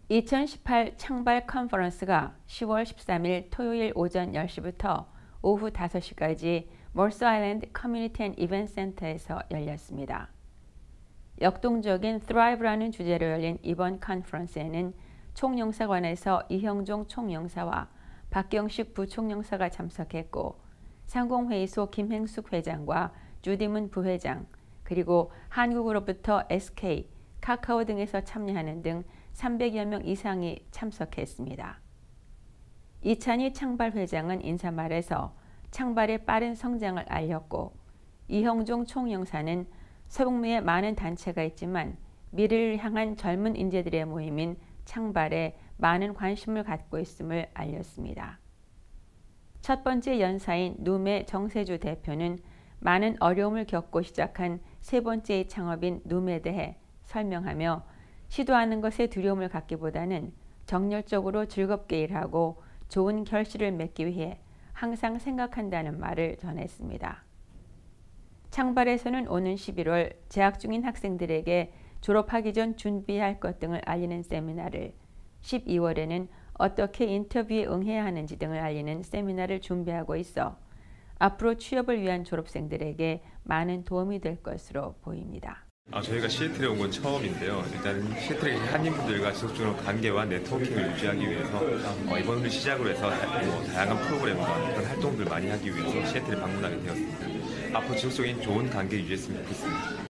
2018 창발 컨퍼런스가 10월 13일 토요일 오전 10시부터 오후 5시까지 몰스 아일랜드 커뮤니티 앤 이벤트 센터에서 열렸습니다. 역동적인 Thrive라는 주제로 열린 이번 컨퍼런스에는 총영사관에서 이형종 총영사와 박경식 부총영사가 참석했고, 상공회의소 김행숙 회장과 주디문 부회장, 그리고 한국으로부터 SK, 카카오 등에서 참여하는 등 300여 명 이상이 참석했습니다. 이찬희 창발 회장은 인사말에서 창발의 빠른 성장을 알렸고, 이형종 총영사는 서북미에 많은 단체가 있지만 미래를 향한 젊은 인재들의 모임인 창발에 많은 관심을 갖고 있음을 알렸습니다. 첫 번째 연사인 누메 정세주 대표는 많은 어려움을 겪고 시작한 세 번째의 창업인 누메에 대해 설명하며, 시도하는 것에 두려움을 갖기보다는 정열적으로 즐겁게 일하고 좋은 결실을 맺기 위해 항상 생각한다는 말을 전했습니다. 창발에서는 오는 11월 재학 중인 학생들에게 졸업하기 전 준비할 것 등을 알리는 세미나를, 12월에는 어떻게 인터뷰에 응해야 하는지 등을 알리는 세미나를 준비하고 있어 앞으로 취업을 위한 졸업생들에게 많은 도움이 될 것으로 보입니다. 저희가 시애틀에 온 건 처음인데요. 일단 시애틀의 한인분들과 지속적으로 관계와 네트워킹을 유지하기 위해서 이번 을 시작으로 해서 다양한 프로그램과 그런 활동들을 많이 하기 위해서 시애틀에 방문하게 되었습니다. 앞으로 지속적인 좋은 관계 유지했으면 좋겠습니다.